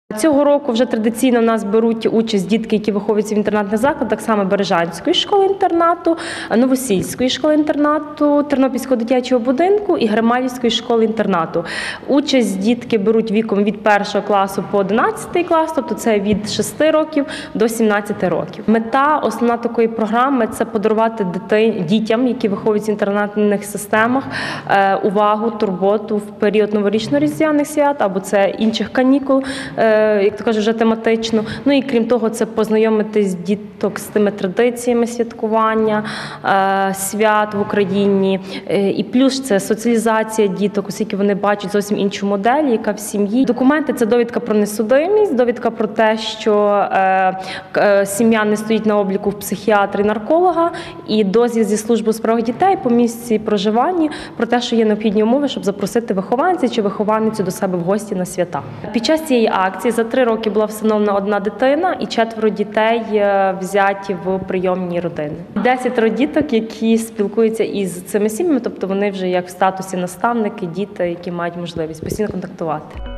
Цього року вже традиційно в нас беруть участь дітки, які виховуються в інтернатних закладах, саме Бережанської школи-інтернату, Новосільської школи-інтернату, Тернопільського дитячого будинку і Грималівської школи-інтернату. Участь дітки беруть віком від 1 класу по 11 клас, тобто це від 6 років до 17 років. Мета основна такої програми – це подарувати дітям, які виховуються в інтернатних системах, увагу, турботу в період новорічно-різдвяних свят або це інших канікул, як то кажуть, вже тематично. Ну і крім того, це познайомитись діток з тими традиціями святкування, свят в Україні. І плюс це соціалізація діток, оскільки вони бачать зовсім іншу модель, яка в сім'ї. Документи – це довідка про несудимість, довідка про те, що сім'я не стоїть на обліку в психіатра і нарколога, і дозвіл зі служби у справах дітей по місці проживання про те, що є необхідні умови, щоб запросити вихованця чи вихованицю до себе в гості на свята. Під час цієї акції за 3 роки була встановлена 1 дитина і 4 дітей взяті в прийомні родини. 10 діток, які спілкуються із цими сім'ями, тобто вони вже як в статусі наставники, діти, які мають можливість постійно контактувати.